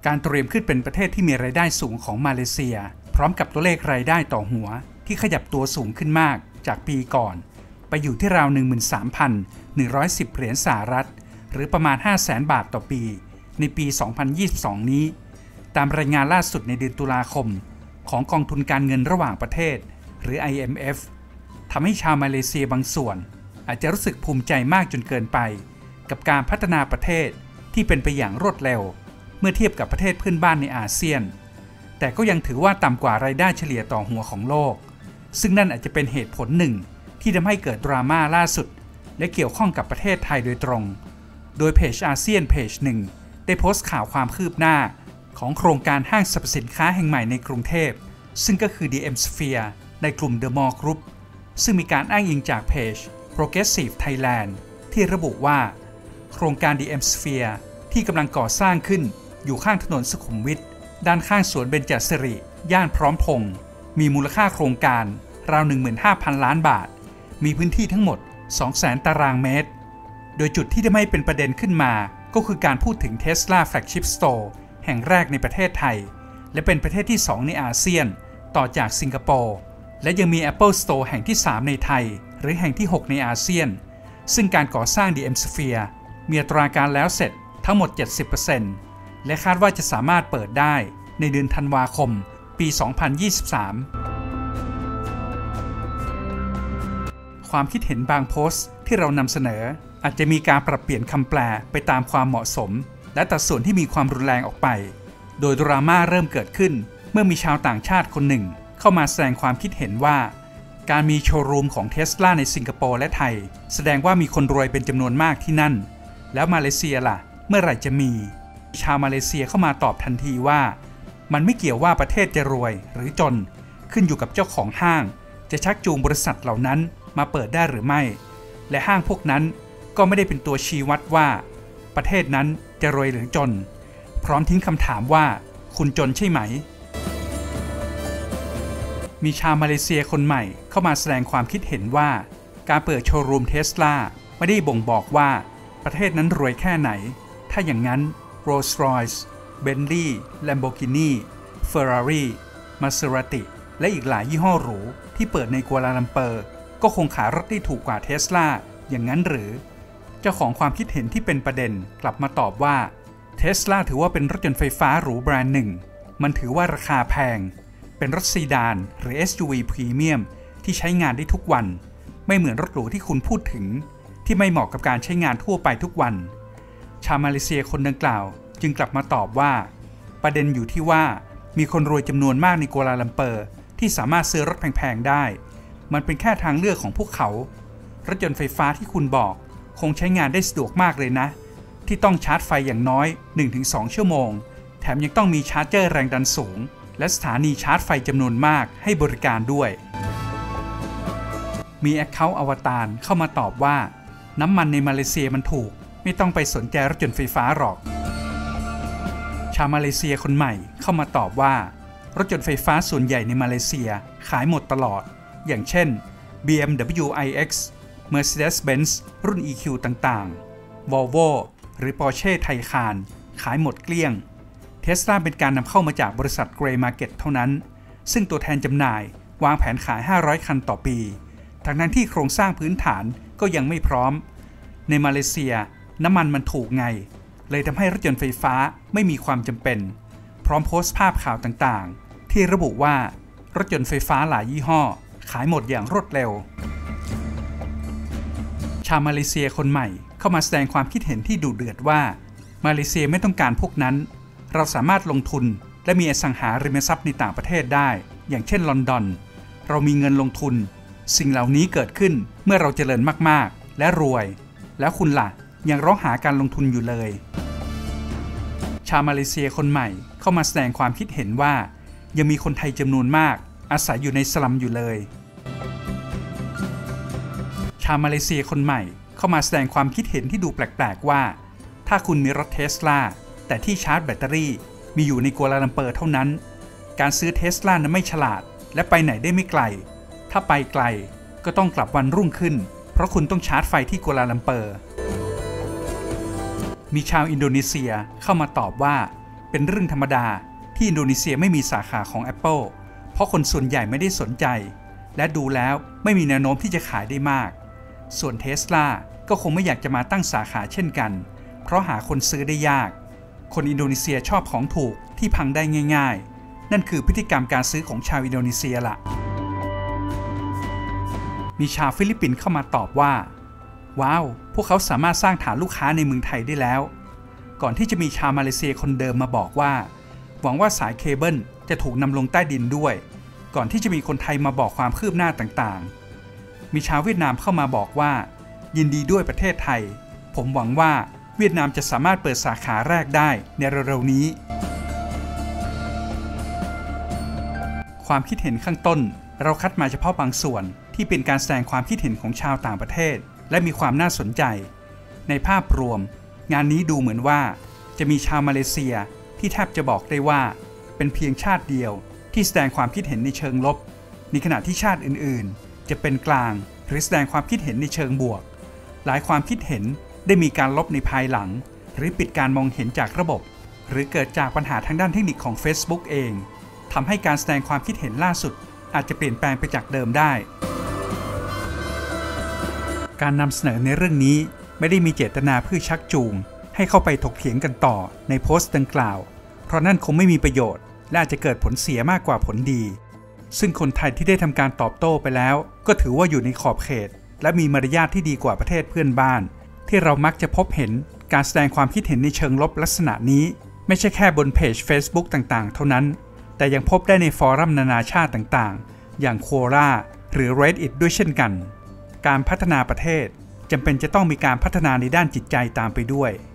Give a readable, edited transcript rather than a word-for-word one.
การเตรียมขึ้นเป็นประเทศที่มีรายได้สูงของมาเลเซียพร้อมกับตัวเลขรายได้ต่อหัวที่ขยับตัวสูงขึ้นมากจากปีก่อนไปอยู่ที่ราว 13,110 เหรียญสหรัฐหรือประมาณ 500,000 บาทต่อปีในปี 2022 นี้ตามรายงานล่าสุดในเดือนตุลาคมของกองทุนการเงินระหว่างประเทศหรือ IMF ทำให้ชาวมาเลเซียบางส่วนอาจจะรู้สึกภูมิใจมากจนเกินไปกับการพัฒนาประเทศที่เป็นไปอย่างรวดเร็วเมื่อเทียบกับประเทศเพื่อนบ้านในอาเซียนแต่ก็ยังถือว่าต่ำกว่ารายได้เฉลี่ยต่อหัวของโลกซึ่งนั่นอาจจะเป็นเหตุผลหนึ่งที่ทำให้เกิดดราม่าล่าสุดและเกี่ยวข้องกับประเทศไทยโดยตรงโดยเพจอาเซียนเพจหนึ่งได้โพสต์ข่าวความคืบหน้าของโครงการห้างสรรพสินค้าแห่งใหม่ในกรุงเทพซึ่งก็คือ DM Sphere ในกลุ่ม The Mall Group ซึ่งมีการอ้างอิงจากเพจ Progressive Thailand ที่ระบุว่าโครงการ DM Sphere ที่กำลังก่อสร้างขึ้นอยู่ข้างถนนสุขุมวิทด้านข้างสวนเบญจสิริย่านพร้อมพงษ์มีมูลค่าโครงการราว 15,000 ล้านบาทมีพื้นที่ทั้งหมด 200,000 ตารางเมตรโดยจุดที่ทำให้เป็นประเด็นขึ้นมาก็คือการพูดถึง Tesla Flagship Store แห่งแรกในประเทศไทยและเป็นประเทศที่ 2 ในอาเซียนต่อจากสิงคโปร์และยังมี Apple Store แห่งที่ 3 ในไทยหรือแห่งที่ 6 ในอาเซียนซึ่งการก่อสร้าง DM Sphere มีอัตราการแล้วเสร็จทั้งหมด 70% และคาดว่าจะสามารถเปิดได้ในเดือนธันวาคมปี 2023 ความคิดเห็นบางโพสต์ที่เรานำเสนออาจจะมีการปรับเปลี่ยนคำแปลไปตามความเหมาะสมและตัดส่วนที่มีความรุนแรงออกไปโดยดราม่าเริ่มเกิดขึ้นเมื่อมีชาวต่างชาติคนหนึ่งเข้ามาแสดงความคิดเห็นว่าการมีโชว์รูมของ Tesla ในสิงคโปร์และไทยแสดงว่ามีคนรวยเป็นจำนวนมากที่นั่นแล้วมาเลเซียล่ะเมื่อไหร่จะมีชาวมาเลเซียเข้ามาตอบทันทีว่ามันไม่เกี่ยวว่าประเทศจะรวยหรือจนขึ้นอยู่กับเจ้าของห้างจะชักจูงบริษัทเหล่านั้นมาเปิดได้หรือไม่และห้างพวกนั้นก็ไม่ได้เป็นตัวชี้วัดว่าประเทศนั้นจะรวยหรือจนพร้อมทิ้งคำถามว่าคุณจนใช่ไหมมีชาวมาเลเซียคนใหม่เข้ามาแสดงความคิดเห็นว่าการเปิดโชว์รูม Tesla ไม่ได้บ่งบอกว่าประเทศนั้นรวยแค่ไหนถ้าอย่างนั้น Rolls-Royce Bentley Lamborghini Ferrari Maserati และอีกหลายยี่ห้อหรูที่เปิดในกัวลาลัมเปอร์ก็คงขายรถได้ถูกกว่า Tesla อย่างนั้นหรือเจ้าของความคิดเห็นที่เป็นประเด็นกลับมาตอบว่า Tesla ถือว่าเป็นรถยนต์ไฟฟ้าหรูแบรนด์หนึ่งมันถือว่าราคาแพงเป็นรถซีดานหรือ SUV พรีเมียมที่ใช้งานได้ทุกวันไม่เหมือนรถหรูที่คุณพูดถึงที่ไม่เหมาะกับการใช้งานทั่วไปทุกวันชาวมาเลเซียคนดังกล่าวจึงกลับมาตอบว่าประเด็นอยู่ที่ว่ามีคนรวยจำนวนมากในกัวลาลัมเปอร์ที่สามารถซื้อรถแพงๆได้มันเป็นแค่ทางเลือกของพวกเขารถยนต์ไฟฟ้าที่คุณบอกคงใช้งานได้สะดวกมากเลยนะที่ต้องชาร์จไฟอย่างน้อย 1-2 ชั่วโมงแถมยังต้องมีชาร์จเจอร์แรงดันสูงและสถานีชาร์จไฟจำนวนมากให้บริการด้วยมีแอคเคาท์อวตารเข้ามาตอบว่าน้ำมันในมาเลเซียมันถูกไม่ต้องไปสนใจรถยนต์ไฟฟ้าหรอกชาวมาเลเซียคนใหม่เข้ามาตอบว่ารถยนต์ไฟฟ้าส่วนใหญ่ในมาเลเซียขายหมดตลอดอย่างเช่น BMW iX Mercedes-Benz รุ่น EQ ต่างๆ Volvo หรือ Porsche Taycan ขายหมดเกลี้ยง Tesla เป็นการนำเข้ามาจากบริษัท Grey Market เท่านั้นซึ่งตัวแทนจำหน่ายวางแผนขาย500คันต่อปีทั้งที่โครงสร้างพื้นฐานก็ยังไม่พร้อมในมาเลเซียน้ำมันมันถูกไงเลยทำให้รถยนต์ไฟฟ้าไม่มีความจำเป็นพร้อมโพสต์ภาพข่าวต่างๆที่ระบุว่ารถยนต์ไฟฟ้าหลายยี่ห้อขายหมดอย่างรวดเร็วชาวมาเลเซียคนใหม่เข้ามาแสดงความคิดเห็นที่ดุเดือดว่ามาเลเซียไม่ต้องการพวกนั้นเราสามารถลงทุนและมีอสังหาริมทรัพย์ในต่างประเทศได้อย่างเช่นลอนดอนเรามีเงินลงทุนสิ่งเหล่านี้เกิดขึ้นเมื่อเราเจริญมากๆและรวยแล้วคุณล่ะยังร้องหาการลงทุนอยู่เลยชาวมาเลเซียคนใหม่เข้ามาแสดงความคิดเห็นว่ายังมีคนไทยจำนวนมากอาศัยอยู่ในสลัมอยู่เลยชาวมาเลเซียคนใหม่เข้ามาแสดงความคิดเห็นที่ดูแปลกๆว่าถ้าคุณมีรถเทสลาแต่ที่ชาร์จแบตเตอรี่มีอยู่ในกัวลาลัมเปอร์เท่านั้นการซื้อเทสลานั้นไม่ฉลาดและไปไหนได้ไม่ไกลถ้าไปไกลก็ต้องกลับวันรุ่งขึ้นเพราะคุณต้องชาร์จไฟที่กัวลาลัมเปอร์มีชาวอินโดนีเซียเข้ามาตอบว่าเป็นเรื่องธรรมดาที่อินโดนีเซียไม่มีสาขาของ Apple เพราะคนส่วนใหญ่ไม่ได้สนใจและดูแล้วไม่มีแนวโน้มที่จะขายได้มากส่วน Tesla ก็คงไม่อยากจะมาตั้งสาขาเช่นกันเพราะหาคนซื้อได้ยากคนอินโดนีเซียชอบของถูกที่พังได้ง่ายๆนั่นคือพฤติกรรมการซื้อของชาวอินโดนีเซียล่ะมีชาวฟิลิปปินส์เข้ามาตอบว่าว้าวพวกเขาสามารถสร้างฐานลูกค้าในเมืองไทยได้แล้วก่อนที่จะมีชาวมาเลเซียคนเดิมมาบอกว่าหวังว่าสายเคเบิลจะถูกนำลงใต้ดินด้วยก่อนที่จะมีคนไทยมาบอกความคืบหน้าต่างๆมีชาวเวียดนามเข้ามาบอกว่ายินดีด้วยประเทศไทยผมหวังว่าเวียดนามจะสามารถเปิดสาขาแรกได้ในเร็วๆนี้ความคิดเห็นข้างต้นเราคัดมาเฉพาะบางส่วนที่เป็นการแสดงความคิดเห็นของชาวต่างประเทศและมีความน่าสนใจในภาพรวมงานนี้ดูเหมือนว่าจะมีชาวมาเลเซียที่แทบจะบอกได้ว่าเป็นเพียงชาติเดียวที่แสดงความคิดเห็นในเชิงลบในขณะที่ชาติอื่นๆจะเป็นกลางหรือแสดงความคิดเห็นในเชิงบวกหลายความคิดเห็นได้มีการลบในภายหลังหรือปิดการมองเห็นจากระบบหรือเกิดจากปัญหาทางด้านเทคนิคของ Facebook เองทำให้การแสดงความคิดเห็นล่าสุดอาจจะเปลี่ยนแปลงไปจากเดิมได้การนำเสนอในเรื่องนี้ไม่ได้มีเจตนาเพื่อชักจูงให้เข้าไปถกเถียงกันต่อในโพสต์ดังกล่าวเพราะนั่นคงไม่มีประโยชน์และอาจจะเกิดผลเสียมากกว่าผลดีซึ่งคนไทยที่ได้ทำการตอบโต้ไปแล้วก็ถือว่าอยู่ในขอบเขตและมีมารยาทที่ดีกว่าประเทศเพื่อนบ้านที่เรามักจะพบเห็นการแสดงความคิดเห็นในเชิงลบลักษณะนี้ไม่ใช่แค่บนเพจ Facebook ต่างๆเท่านั้นแต่ยังพบได้ในฟอรัมนานาชาติต่างๆอย่าง Quora หรือ Reddit ด้วยเช่นกันการพัฒนาประเทศจำเป็นจะต้องมีการพัฒนาในด้านจิตใจตามไปด้วย